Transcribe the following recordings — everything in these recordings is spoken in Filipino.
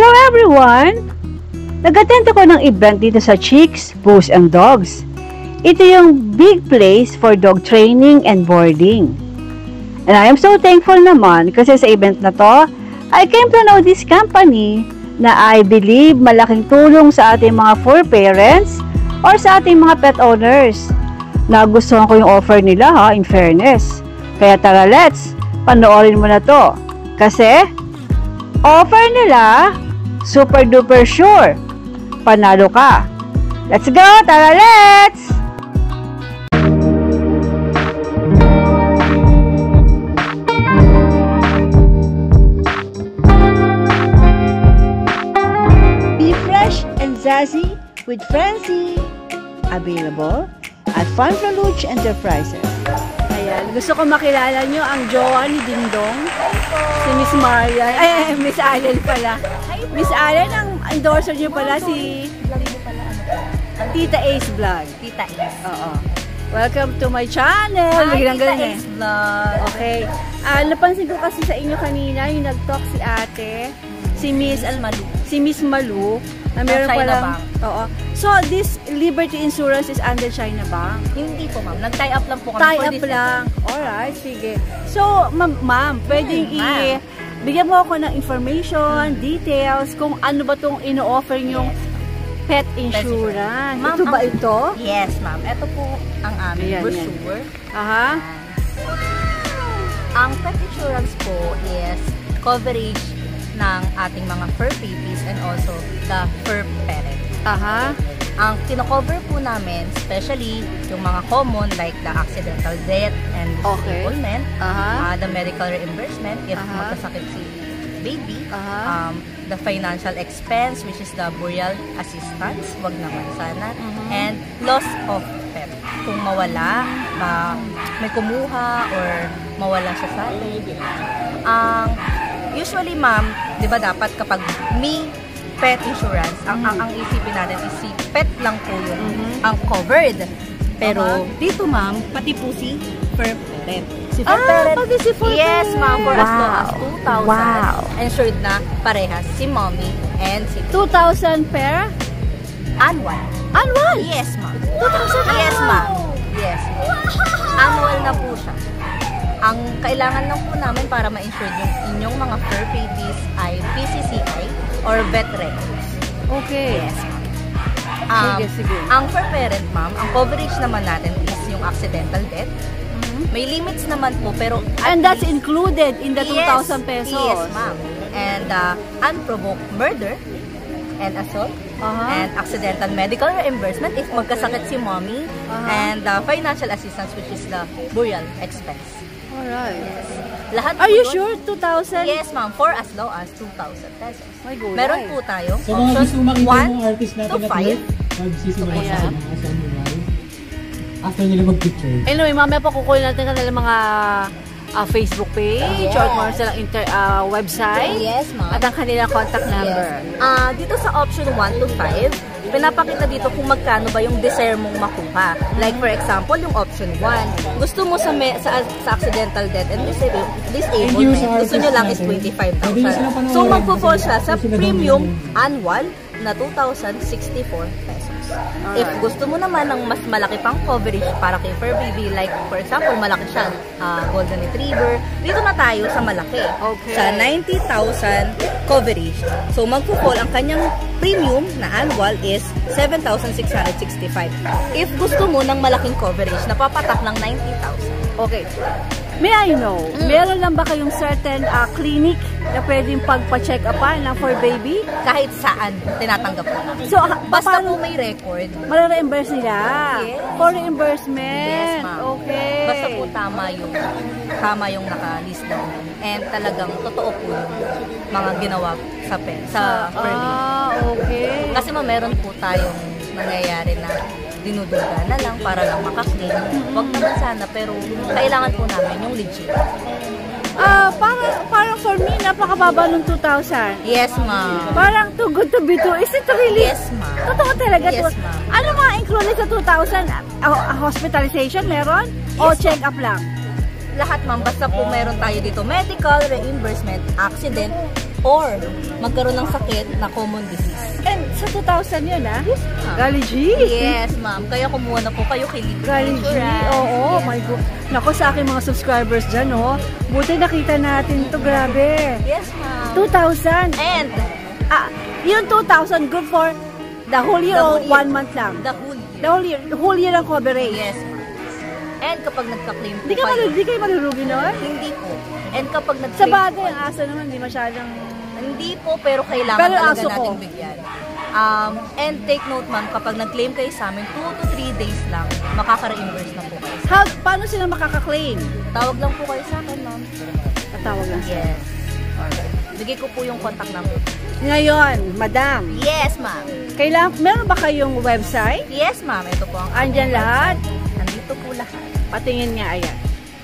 Hello everyone! Nag-attend ako ng event dito sa Chicks, Booze and Dogs. Ito yung big place for dog training and boarding. And I am so thankful naman kasi sa event na to, I came to know this company na I believe malaking tulong sa ating mga fur parents or sa ating mga pet owners. Nagustuhan ko yung offer nila ha, in fairness. Kaya tara, let's panoorin mo na to. Kasi offer nila super duper sure. Panalo ka. Let's go! Tara, let's! Be fresh and zazzy with Francie. Available at Fun Luch Enterprises. Ayan, gusto ko makilala nyo ang jowa ni Dingdong. Si Miss Marian. Ay, Miss Allen pala. Miss Allen, ang endorser nyo pala si Tita Ace Vlog. Tita Ace. Oo. Welcome to my channel. Hi, Tita Ace Vlog. Okay. Napansin ko kasi sa inyo kanina, yung nag-talk si ate, si Miss Malu. Si Miss Malu. Na meron palang, oo. So, this Liberty Insurance is under China Bank? Hindi po, ma'am. Nag-tie up lang po kami. Tie up lang. Alright, sige. So, ma'am, pwedeng bigyan mo ako ng information, details, kung ano ba itong ino-offer yung pet insurance. Ito ba ito? Yes, ma'am. Ito po ang aming brochure. Aha. Ang pet insurance po is coverage ng ating mga fur babies and also the fur parent. Aha. Ang kino-cover po namin, especially yung mga common like the accidental death and disablement, the medical reimbursement if magkasakit si baby, the financial expense which is the burial assistance, wag naman sana, and loss of pet. Kung mawala, may kumuha or mawala siya sa atin. Usually, ma'am, di ba dapat kapag may pet insurance, ang isipin natin is si pet lang po yun ang covered. Pero dito, ma'am, pati po si fur parent. Si fur parent, pati si fur parent. Yes, ma'am, for as low as 2,000. Ensured na parehas si mommy and si 2,000 per? Annual. Annual? Yes, ma'am. 2,000? Yes, ma'am. Yes. Annual na po siya. Ang kailangan lang po namin para ma-insure yung inyong mga fur babies ay PCCI or vet records. Okay. Yes. Sige. Ang fur parent, ma'am, ang coverage naman natin is yung accidental death. May limits naman po, pero and that's included in the 2,000 pesos? Yes, ma'am. And unprovoked murder and assault and accidental medical reimbursement if magkasakit si mommy and financial assistance which is the burial expense. Alright. Yes. Lahat are you sure 2,000? Yes, ma'am. For as low as 2,000 pesos. My God. Meron po tayo. So, mga gusto makita yung artist natin to 5. Magsisimula sa after nila mag-picture. Anyway, mamaya pa kukunin natin kanila mga Facebook page or kung silang website. Yes, ma'am. At ang kanilang contact number. Yes. Dito sa option 1 to 5, pinapakita dito kung magkano ba yung desire mong makuha. Like for example, yung option 1, gusto mo sa accidental death and disablement, gusto nyo lang is 25,000. So magpo-fall siya sa premium annual na 2,064 pesos. If gusto mo naman ng mas malaki pang coverage para kay fur baby, like for example, malaki siya, golden retriever, dito na tayo sa malaki. Okay. Sa 90,000 coverage. So magpo-fall ang kanyang premium na annual is 7,665. If gusto mo ng malaking coverage, napapatak ng 90,000. Okay. May I know, meron lang ba kayong certain clinic na pwedeng pagpa-check-upan ng for baby? Kahit saan, tinatanggap mo na. So, basta po may record. Mare-reimburse nila? Yes. For reimbursement? Yes, ma'am. Okay. Basta po tama yung naka-list down. And talagang totoo po yung mga ginawa sa for baby. Okay. Kasi meron po tayong nangyayari na dinuduga na lang para lang makaklaim. Wag naman sana, pero kailangan po namin yung legit. Parang for me, napakababa ng 2,000. Yes, ma'am. Parang too good to be true. Is it really? Yes, ma'am. Totoo talaga. Yes, ma'am. Ano mga included sa 2,000? Hospitalization meron? O check-up lang? Lahat, ma'am. Basta po meron tayo dito medical, reimbursement, accident, or magkaroon ng sakit na common disease. And sa 2,000 yun, ha? Gali G? Yes, ma'am. Kaya kumuha na po kayo kay Libre Gali G? Oo, my God. Nako, sa aking mga subscribers dyan, oh. Buti nakita natin to, grabe. Yes, ma'am. 2,000. And Yung 2,000, good for the whole year o 1 month lang? the whole year. The whole year ang coverage? Yes, ma'am. And kapag nagka-claim po Di kayo malurugi nun? hindi po. And kapag Sa nag-claim bagay, ang aso naman, di masyadong... hindi po, pero kailangan Pero talaga aso ko. nating bigyan. And take note, ma'am, kapag nag-claim kayo sa amin, 2 to 3 days lang, makaka-reimburse na po kayo. Paano sila makaka-claim? Tawag lang po kayo sa akin, ma'am. Tatawag lang sila. Yes. Bigay ko po yung contact number. Ngayon, madam, Yes, ma'am. meron ba kayong website? Yes, ma'am. Ito po ang Andyan lahat? Nandito po lahat. Patingin nga, ayan.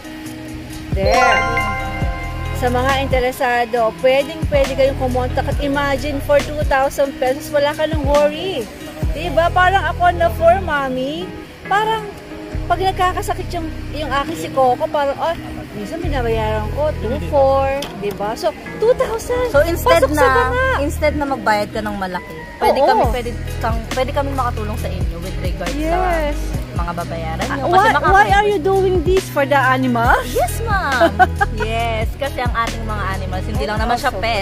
There. Sa mga interesado, pwede kayong kumontak at imagine for 2,000 pesos, wala ka nang worry. Diba? Parang ako na for mommy, parang pag nagkakasakit yung aking si Coco, parang, minsan binabayaran ko, 2,400, diba? So, 2,000. So Pasok instead na magbayad ka ng malaki, pwede kami makatulong sa inyo with regards Yes. sa mga babayaran nyo. Why are you doing this for the animals? Yes, ma'am. Yes, kasi ang ating mga animals, hindi lang naman siya pet.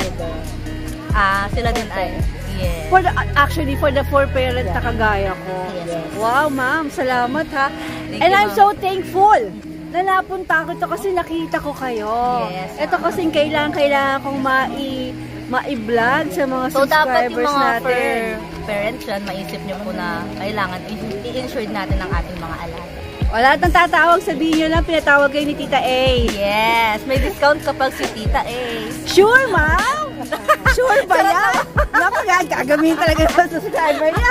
Sila din ay. Yes. Actually, for the 4 parent na kagaya ko. Yes. Wow, ma'am. Salamat, ha. Thank And you, I'm ma'am. so thankful na napunta ko ito kasi nakita ko kayo. Yes, Ito kasing kailangan kong ma-vlog sa mga So, dapat subscribers yung mga natin. parents yan, maisip nyo po na kailangan i-insure natin ang ating mga alaga. Wala nang tatawag, sabihin nyo lang, pinatawag kayo ni Tita A. Yes, may discount kapag si Tita A. Sure, ma'am? Sure ba yan? Gagamitin talaga ng subscriber niya.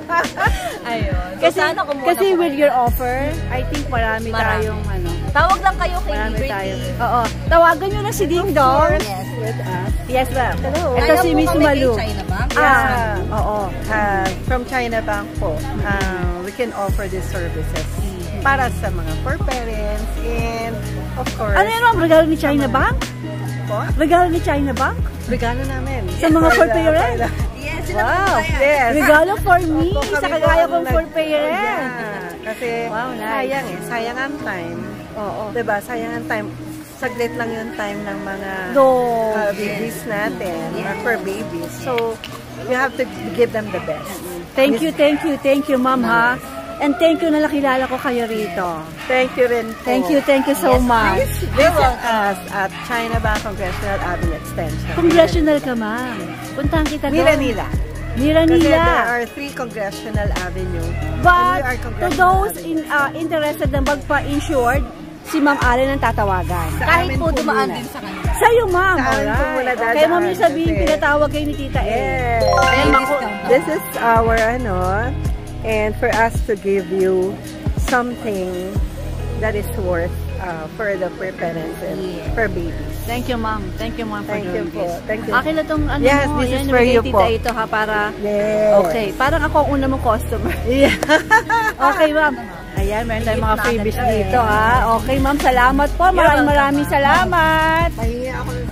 Ayun. So, sana kumuha Kasi na po with kayo. your offer, I think marami tayong Tawag lang kayo kay marami Liberty. tayo. Oo. Tawagan nyo na si Ding Dong. Yes. Yes, ma'am. Hello. Ito si Miss Malu. China Bank. Oo. From China Bank po, we can offer these services para sa mga for parents and of course, Ano yun, ma'am? Regalo ni China Bank? po, Regalo ni China Bank? regalo namin. Sa mga for parents? Yes, Wow. Yes. Regalo for me. Opo, Sa kami kagaya po kong ang for parents. Yeah. Kasi Wow, nice. sayang sayang ang time. Oo. Diba? Sayang ang time. Saglit lang yung time ng mga babies natin, mga fur babies. So, you have to give them the best. Thank you, ma'am, ha? And thank you na nakilala ko kayo rito. Thank you rin po. Thank you so much. Visit us at China Bank Congressional Avenue Extension. Congressional ka, ma'am. Puntahan kita doon. Mira-Nila. Kasi there are 3 Congressional Avenue. But, We are to Congressional those interested na magpa-insured, si Ma'am Allen ang tatawagan. Kahit amin po po dumaan muna. din sa kanila. Sa'yo, ma'am. Sa amin po muna Alright. Kaya ma'am yung dadaan sabihin, kasi- pinatawag kayo ni Tita A. Yes. Ayan, ma'am. This is our and for us to give you something that is worth for the parents and for babies. Thank you, ma'am. Thank you, ma'am, for Thank you doing po. this. Thank you. Akin na tong ano Yes, mo. this Yan, is for nabigay you Tita po. ito, ha, para... Yes. Okay. Parang ako ang una mong customer. Yeah. Okay, ma'am. Ayan, meron tayong mga Higit na freebies agad. dito, ha. Okay, ma'am. Salamat po. Maraming salamat. Mahiya ako